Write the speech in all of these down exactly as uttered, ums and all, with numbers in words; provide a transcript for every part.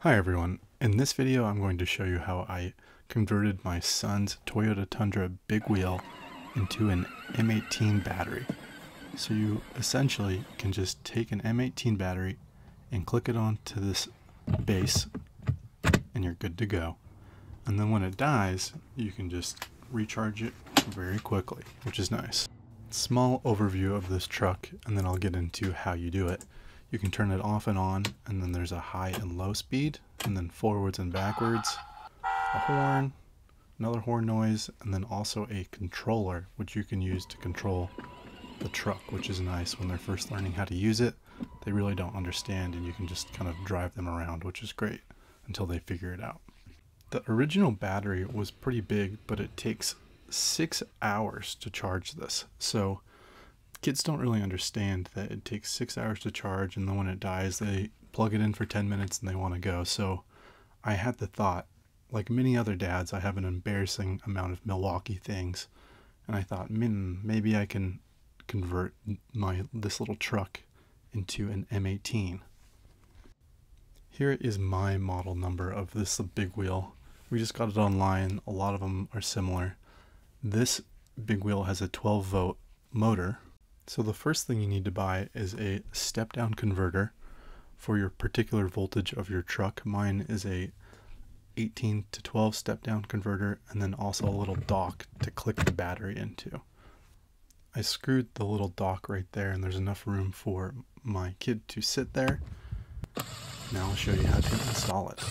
Hi everyone, in this video I'm going to show you how I converted my son's Toyota Tundra big wheel into an M eighteen battery. So you essentially can just take an M eighteen battery and click it onto this base and you're good to go. And then when it dies, you can just recharge it very quickly, which is nice. Small overview of this truck, and then I'll get into how you do it. You can turn it off and on, and then there's a high and low speed, and then forwards and backwards, a horn, another horn noise, and then also a controller, which you can use to control the truck, which is nice. When they're first learning how to use it, they really don't understand, and you can just kind of drive them around, which is great until they figure it out. The original battery was pretty big, but it takes six hours to charge this. So kids don't really understand that it takes six hours to charge, and then when it dies, they plug it in for ten minutes and they want to go. So I had the thought, like many other dads, I have an embarrassing amount of Milwaukee things, and I thought, hmm, maybe I can convert my this little truck into an M eighteen. Here is my model number of this big wheel. We just got it online. A lot of them are similar. This big wheel has a twelve volt motor. So the first thing you need to buy is a step-down converter for your particular voltage of your truck. Mine is a eighteen to twelve step-down converter, and then also a little dock to click the battery into. I screwed the little dock right there, and there's enough room for my kid to sit there. Now I'll show you how to install it.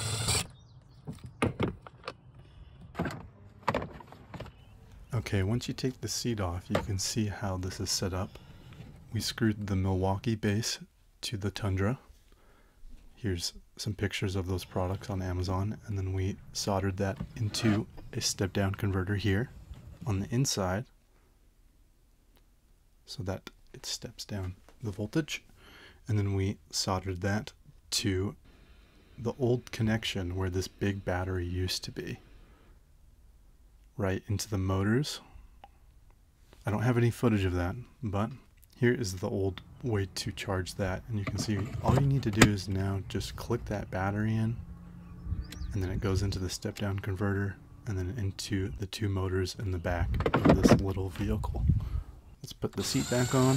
Okay, once you take the seat off, you can see how this is set up. We screwed the Milwaukee base to the Tundra. Here's some pictures of those products on Amazon, and then we soldered that into a step-down converter here on the inside so that it steps down the voltage, and then we soldered that to the old connection where this big battery used to be, right into the motors. I don't have any footage of that, but here is the old way to charge that, and you can see all you need to do is now just click that battery in, and then it goes into the step-down converter and then into the two motors in the back of this little vehicle. Let's put the seat back on.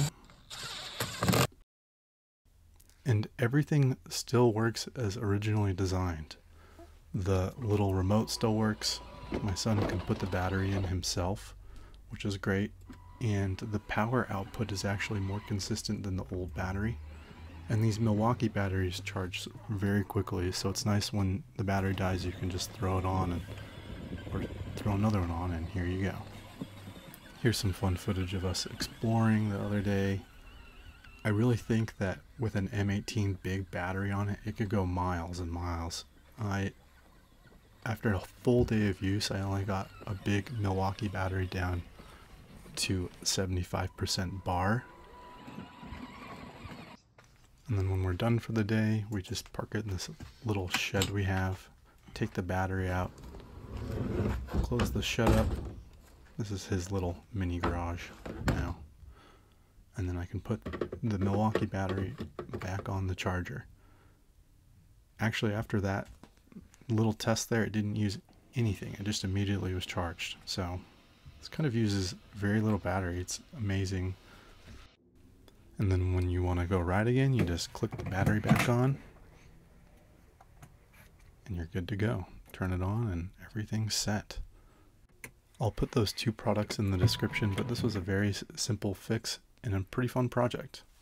And everything still works as originally designed. The little remote still works. My son can put the battery in himself, which is great, and the power output is actually more consistent than the old battery. And these Milwaukee batteries charge very quickly, so it's nice when the battery dies you can just throw it on and or throw another one on, and here you go. Here's some fun footage of us exploring the other day. I really think that with an M eighteen big battery on it, it could go miles and miles. I After a full day of use, I only got a big Milwaukee battery down to seventy-five percent bar. And then when we're done for the day, we just park it in this little shed we have, take the battery out, close the shed up. This is his little mini garage now. And then I can put the Milwaukee battery back on the charger. Actually, after that little test there, it didn't use anything. It just immediately was charged. So this kind of uses very little battery. It's amazing. And then when you want to go ride again, you just click the battery back on and you're good to go. Turn it on and everything's set. I'll put those two products in the description, but this was a very simple fix and a pretty fun project.